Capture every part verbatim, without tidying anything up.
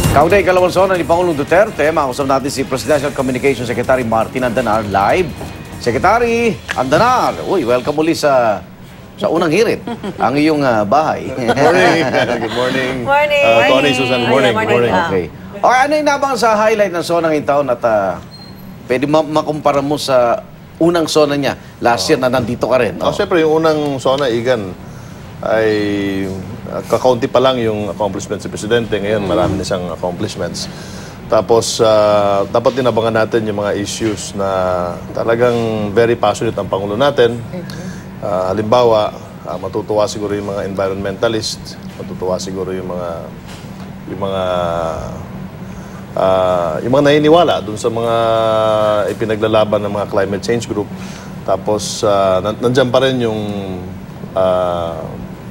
Kaugnay ikalawang sona ni Pangulong Duterte, makausap natin si Presidential Communications Secretary Martin Andanar live. Secretary Andanar, uy, welcome muli sa sa unang hirit, ang iyong uh, bahay. Good morning. Good morning. Morning. Uh, Tony, Susan, morning. Morning. Morning. Okay. Okay, ano yung nabang sa highlight ng sona ngayong taon at uh, pwede ma makumpara mo sa unang sona niya? Last year na nandito ka rin. Oh, Oh. siyempre, yung unang sona, Igan, ay uh, kakaunti pa lang yung accomplishments si Presidente. Ngayon, marami na siyang accomplishments. Tapos, uh, dapat din abangan natin yung mga issues na talagang very passionate ang Pangulo natin. Uh, halimbawa, uh, matutuwa siguro yung mga environmentalist, matutuwa siguro yung mga yung mga uh, yung mga naniniwala dun sa mga ipinaglalaban ng mga climate change group. Tapos, uh, nandiyan pa rin yung uh,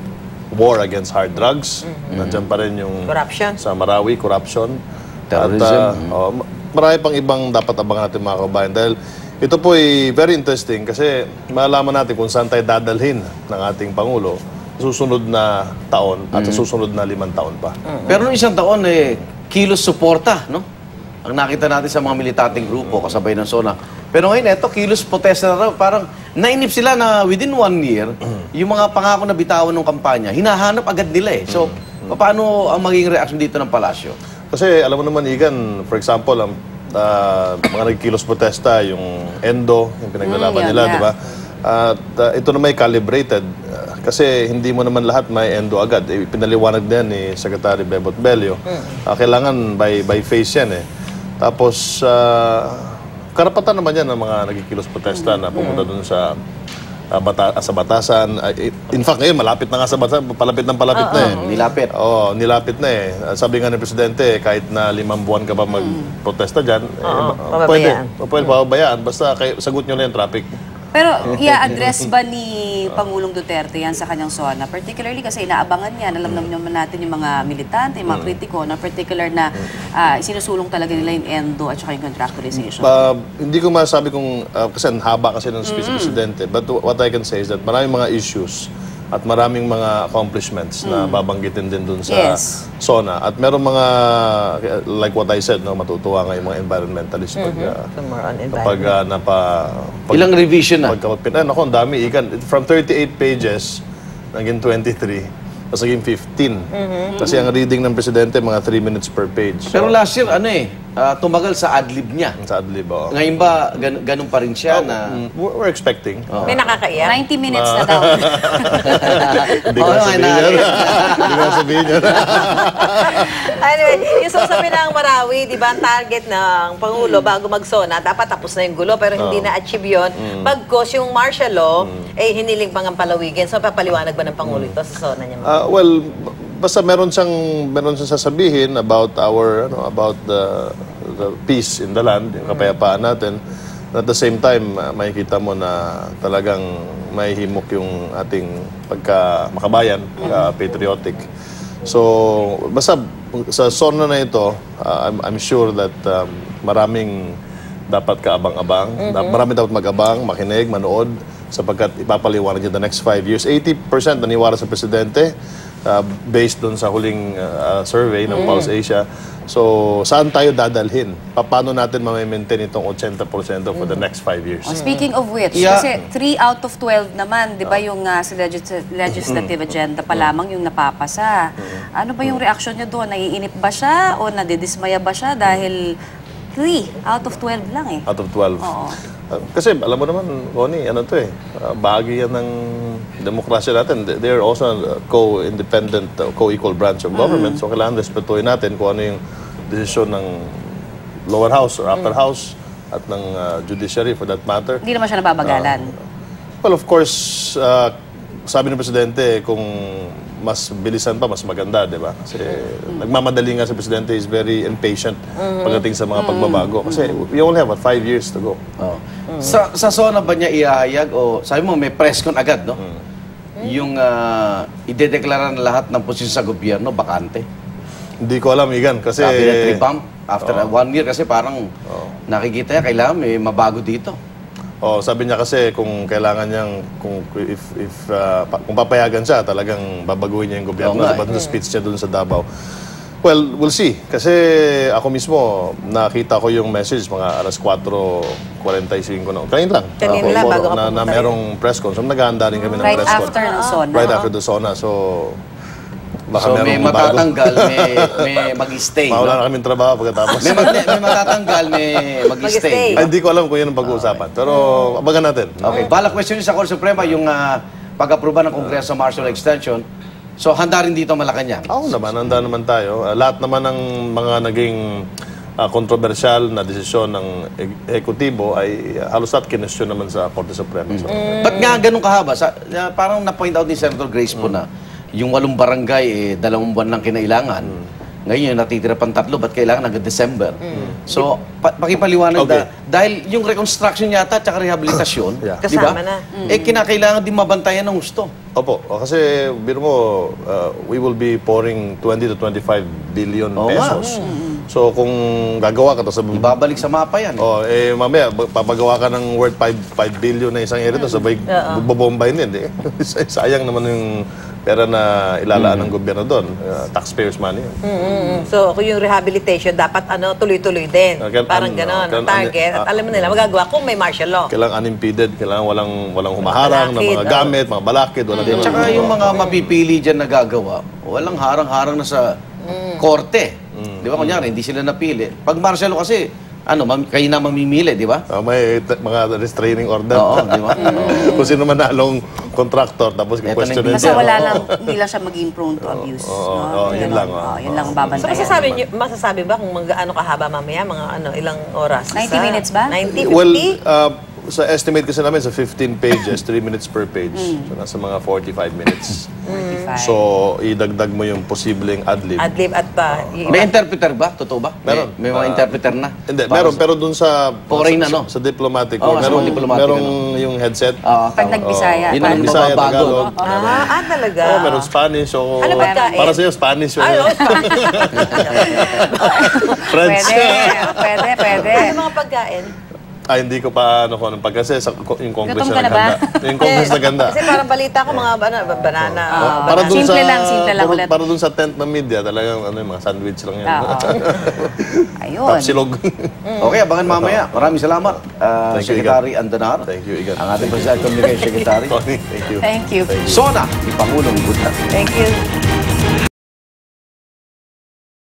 war against hard drugs. Mm-hmm. Nandiyan pa rin yung Corruption. sa Marawi, corruption. Terrorism. At, uh, oh, marami pang ibang dapat abangan natin mga kabayan. Dahil ito po ay very interesting kasi malaman natin kung saan tayo dadalhin ng ating Pangulo sa susunod na taon at sa susunod na limang taon pa. Pero noong isang taon, eh, kilos suporta, no? Ang nakita natin sa mga militanteng grupo, kasabay ng SONA. Pero ngayon, eto, kilos protesta na raw. Parang nainip sila na within one year, yung mga pangako na bitawan ng kampanya, hinahanap agad nila eh. So, paano ang magiging reaction dito ng palasyo? Kasi alam mo naman, Igan, for example, ang uh, mga nagkilos protesta, yung ENDO, yung pinaglalaban Mm, yun, nila, yeah. di ba? At uh, ito na may calibrated. Uh, kasi hindi mo naman lahat may ENDO agad. Eh, pinaliwanag din ni Secretary Bebot Bello. Uh, kailangan by, by phase yan eh. Tapos, uh, karapatan naman yan ng mga nagkikilos protesta na pumunta dun sa uh, bata sa batasan. Uh, in fact, ngayon, malapit na nga sa batasan. Palapit ng palapit na eh. Nilapit. Oo, nilapit na eh. Sabi nga ni Presidente, kahit na limang buwan ka pa magprotesta dyan, eh, Oo, ma- pwede. pababayaan. Pwede pababayaan. Basta kay, sagot nyo na yung traffic. Pero i-address ba ni Pangulong Duterte yan sa kanyang SONA? Particularly kasi inaabangan niya, alam naman natin yung mga militante, yung mga kritiko, na particular na uh, sinusulong talaga nila yung ENDO at saka yung contractualization. Uh, hindi ko masabi kung, uh, kasi ang haba kasi ng speech ng Presidente, but what I can say is that maraming mga issues at maraming mga accomplishments na babanggitin din dun sa Yes. SONA. At meron mga, like what I said, no, matutuwa nga yung mga environmentalists pag, uh, So more on kapag uh, napa... Pag, Ilang revision na? Pagka, eh, naku, ang dami. Ikan, from thirty-eight pages, naging twenty-three, tapos naging fifteen. Kasi ang reading ng Presidente, mga three minutes per page. Pero last year, ano eh, ah, tumagal sa adlib niya. Sa adlib, oh. Ngayon ba, gan ganun pa rin siya na... Mm, We're, we're expecting. May nakakaiyak. ninety minutes na daw. Hindi ko Oo, na sabihin ay, yan. Hindi ko na sabihin yan. Anyway, yung sasabi ng Marawi, di ba, ang target ng Pangulo bago mag-SONA, dapat tapos na yung gulo, pero hindi na-achieve yun. Bagkos yung martial law, eh, hiniling pang ang palawigin. So, papaliwanag ba ng Pangulo ito sa SONA niya? Uh, well, basta meron siyang meron siyang sasabihin about our ano about the the peace in the land, yung kapayapaan natin. At the same time, uh, makikita mo na talagang may himok yung ating pagka makabayan, uh, patriotic. So, basta sa SONA na ito, uh, I'm, I'm sure that um, maraming dapat kaabang-abang. Mm-hmm. Marami dapat mag-abang, makinig, manood, sapagkat ipapaliwanag niya the next five years. eighty percent naniwala sa Presidente, uh, based doon sa huling uh, survey ng Pulse Asia. So, saan tayo dadalhin? Paano natin ma-maintain itong eighty percent for the next five years? Oh, speaking of which, Yeah. kasi three out of twelve naman, di ba, yung uh, sa legis- legislative agenda pa lamang yung napapasa. Ano ba yung reaction niya doon? Naiinip ba siya o nadidismaya ba siya dahil three out of twelve lang eh? Out of twelve. Oo. Uh, kasi alam mo naman, Connie, ano to eh, uh, bahagi yan ng demokrasya natin. They- They're also a co-independent, uh, co-equal branch of government. So kailangan respetuhin natin kung ano yung desisyon ng lower house or upper house at ng uh, judiciary for that matter. Hindi naman siya nababagalan. Well, of course, uh, sabi ng Presidente, kung mas bilisan pa, mas maganda, di ba? Kasi nagmamadali nga si Presidente, is very impatient pagdating sa mga pagbabago. Kasi we only have what, five years to go. Oh. Sa, sa SONA ba niya ihahayag o sabi mo may press con agad, no? Yung uh, idedeklara na lahat ng posisyon sa gobyerno, bakante. Hindi ko alam, Igan, kasi... Cabinet revamp after uh, one year kasi parang nakikita niya kailangan may mabago dito. Oh, sabi niya kasi kung kailangan niyang kung if if uh, pa, kung papayagan siya, talagang babaguhin niya yung gobyerno. Oo nga, Diba, sa speech niya doon sa Davao. Well, we'll see. Kasi ako mismo, nakita ko yung message mga alas four forty-five na. Kanina lang. Kanina Ako, lang, bago ka na, na pumunta merong press con. So, naghahanda rin kami ng Right press con. after ng SONA. Right after the SONA. So, baka So may merong bago. matatanggal, may, may mag-stay. Mawala No? na kaming trabaho pagkatapos. May, mag- may matatanggal, may mag-stay. Mag-stay. di ba? Ay, hindi ko alam kung yan ang pag-uusapan. Pero, abangan natin. Okay, bala question sa Korte Suprema, yung ah, pag-aproba ng Kongreso sa martial extension. So, handa rin dito Malacanang. Oo naman, handa naman tayo. Uh, lahat naman ng mga naging uh, kontrobersyal na desisyon ng e- ekutibo ay uh, halos lahat kinestyon naman sa Korte Suprema. So, Ba't nga ganun kahaba? Sa, na- parang na-point out ni Senator Grace po na yung walong barangay, eh, dalawang buwan lang kinailangan. Ngayon, natitira pang tatlo, ba't kailangan hanggang December? So, pa- pakipaliwanag Okay. na, dahil yung reconstruction yata at saka rehabilitasyon, Yeah. di ba? Kasama na. Eh, kinakailangan din mabantayan ng gusto. Opo, o, kasi biro mo, uh, we will be pouring twenty to twenty-five billion Oo nga. pesos. So, kung gagawa ka to sa... Ibabalik sa mapa yan. Oh, eh, mamaya, ba- papagawa ka ng worth five billion na isang area to, sabay bubombahin din. Eh. Sayang naman yung pera na ilalaan ng gobyerno doon. Uh, taxpayers money. yun. Mm. So, kung yung rehabilitation, dapat ano tuloy-tuloy din. Ah, gan- Parang ano, gano'n, gan- ang target. ano, At alam mo nila, magagawa kung may martial law. Kailangan unimpeded, kailangan walang walang humaharang ng balakid, mga oh. gamit, mga balakid, walang At saka yung mga mapipili dyan na gagawa, walang harang-harang na sa korte. Di ba? Kunyari, hindi sila napili. Pag martial law kasi, ano, mam- kayo na mamimili, di ba? Ah, may t- mga restraining order. Oo, di ba? Kung sino manalong contractor, tapos Eto na question yung Kasi Oo. wala lang, hindi lang siya maging prone to abuse. Oo, no? oo, yun Ganon. lang, oo. Oo, yun lang ang So, babantayan. masasabi, niyo, masasabi ba kung mga ano kahaba mamaya, mga ano, ilang oras? ninety Sa- minutes ba? ninety, Well, fifty? uh, sa estimate kasi namin, sa fifteen pages, three minutes per page. So, nasa mga forty-five minutes. forty-five. So, idagdag mo yung posibleng adlib. Adlib at pa. y- May interpreter ba? Totoo ba? Meron. May, may mga Ah, interpreter na? Hindi, Para meron. sa- Pero dun sa... Foreign, sa, ano? Sa, sa diplomatic. Oo, sa meron, mga diplomatic, merong ano? yung headset. Ah, Pag nag-Bisaya. Yun ang paano? Bisaya, mababago, Tagalog. no? Ah, ah, talaga. Oh, meron Spanish. So, Ano pagkain? para sa'yo, Spanish. yun. Ay, oh, French. Pwede, pwede, pwede. ano mga pagkain? Ay, hindi ko pa ano kung anong pag kasi sa, yung Congress Gutom na ka na ba? ganda. Yung Congress na ganda. Kasi parang balita ko mga bana, banana. Ah, para dun simple sa, lang, simple lang para, ulit. para dun sa tent ng media, talagang ano, yung mga sandwich lang yan. Oo. Ayun. Tapsilog. Okay, abangan mamaya. Maraming salamat, uh, Thank you, Secretary Andanar. Thank you, Igan. Ang ating Presidential Communication Secretary. Tony, thank you. Thank you. Sona, ni Pangulong Buta. Thank you.